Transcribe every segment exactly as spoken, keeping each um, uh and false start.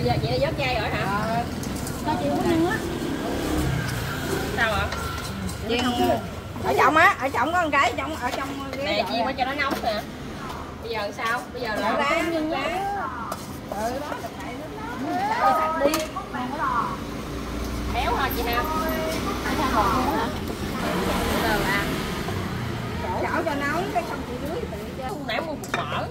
giờ chị đã vớt dây rồi hả? Ờ. Sao chị không ăn á? Sao ạ? Chiên ở trong á, ở trong có con cái trong ở trong nè chiên phải cho nó nóng nè. Bây giờ sao? Bây giờ là ráng nhưng ráng. Ừ đó là phải nó sạch đi. béo hả chị ha? Phải ra hột luôn hả? Rồi à. Chảo cho nóng cái xong chị rưới tự cho. Nãy mua cục mỡ.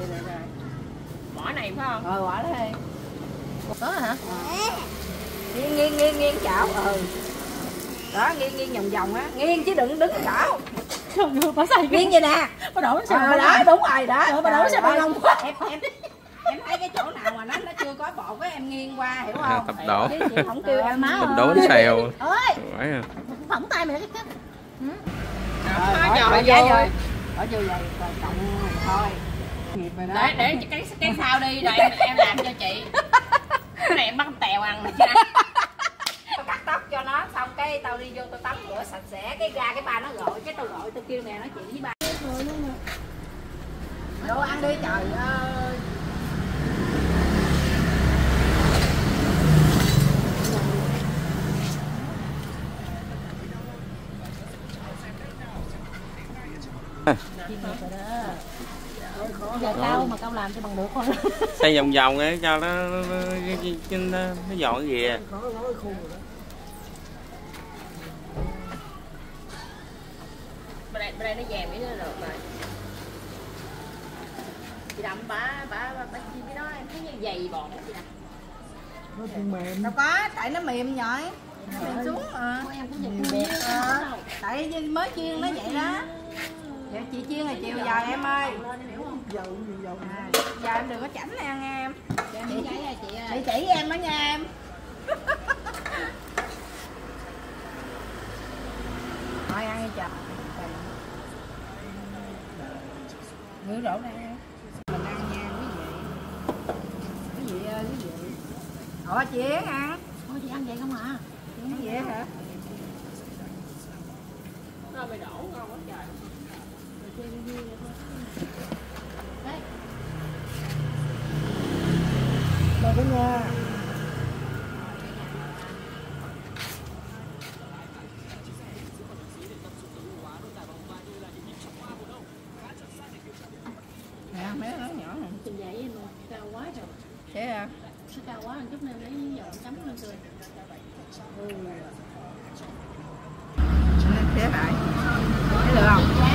Mỡ này phải không? Ờ quả đó đi. Đó hả? Nghiêng nghiêng nghiêng nghiêng chảo. Ừ. Đó nghiêng nghiêng vòng vòng á, nghiêng chứ đừng đứng chảo. Không được, bà xài Nghiêng vậy nè. Bà đổ nó sao? Ờ đó đúng rồi đó. Trời, bà đổ nó sao bà ngon quá. Em em em thấy cái chỗ nào mà nó nó chưa có bột á em nghiêng qua hiểu không? Tập đổ. Chứ chị không kêu em má Tập đổ nó xèo. ơi. Phải à. Phỏng tay mày cái cái. Bỏ Rồi vô vô rồi. bỏ vô vậy rồi cộng thôi. Nghiệp rồi đó. Để để cái cái sau đi rồi em, em làm cho chị. Cái này em bắt tèo ăn nè chứ. Tao cắt tóc cho nó xong cái tao đi vô tao tắm rửa sạch sẽ cái ra cái ba nó gọi cái tao gọi tao kêu nè nói chuyện với ba. Đồ ăn đi trời ơi. Giờ cao mà cao làm cho bằng được thôi. Xây vòng vòng ấy cho nó nó, nó, nó, nó dọn cái gì à. Bên đây, bên đây nó vàng mới được rồi. Chị Đậm bả bả bả chi cái đó em thấy như dày bọt đó chị Đậm. Nó cũng mềm. Đâu có, tại nó mềm nhỏi. Nó mềm xuống mà. Em cũng giật Ờ, tại mới chiên nó vậy đó. Dạ chị chiên rồi chiều giờ em ơi. À, giờ em đừng có chảnh nha nghe em. Chị chỉ chị chỉ em đó nha em. Thôi ăn đi chậm. Ngứa rổ nè. Mình ăn nha quý vị. Quý vị ơi quý vị. Ủa chị Yến ăn. Thôi chị ăn vậy không à? Ăn vậy hả? Nó bị đổ ngon quá trời. Rồi cả nhà. Nè mấy nó nhỏ nè. Trình dạy em luôn, cao quá rồi. Thế à? Nó cao quá, chút nên lấy dầu chấm lên tươi. Ừ. Thế lại. Thấy được không?